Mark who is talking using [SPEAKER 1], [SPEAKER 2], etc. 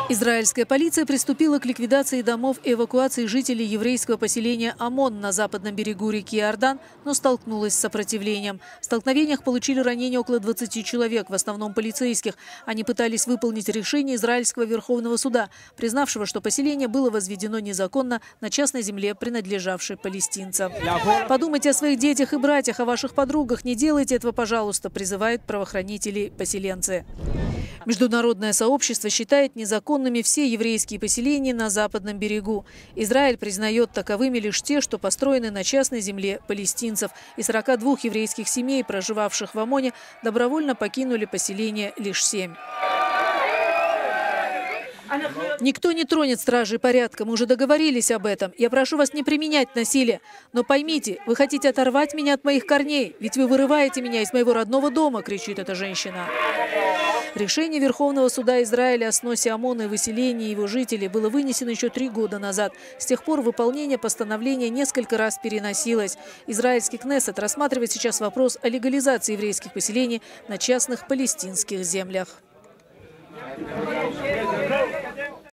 [SPEAKER 1] Израильская полиция приступила к ликвидации домов и эвакуации жителей еврейского поселения Амон на западном берегу реки Иордан, но столкнулась с сопротивлением. В столкновениях получили ранения около 20 человек, в основном полицейских. Они пытались выполнить решение Израильского Верховного суда, признавшего, что поселение было возведено незаконно на частной земле, принадлежавшей палестинцам. «Подумайте о своих детях и братьях, о ваших подругах. Не делайте этого, пожалуйста», призывают правоохранители-поселенцы. Международное сообщество считает незаконными все еврейские поселения на западном берегу. Израиль признает таковыми лишь те, что построены на частной земле палестинцев. И 42 еврейских семей, проживавших в Амоне, добровольно покинули поселение лишь 7. Никто не тронет стражей порядка, мы уже договорились об этом. Я прошу вас не применять насилие. Но поймите, вы хотите оторвать меня от моих корней, ведь вы вырываете меня из моего родного дома, кричит эта женщина. Решение Верховного суда Израиля о сносе Амона и выселении его жителей было вынесено еще 3 года назад. С тех пор выполнение постановления несколько раз переносилось. Израильский Кнессет рассматривает сейчас вопрос о легализации еврейских поселений на частных палестинских землях.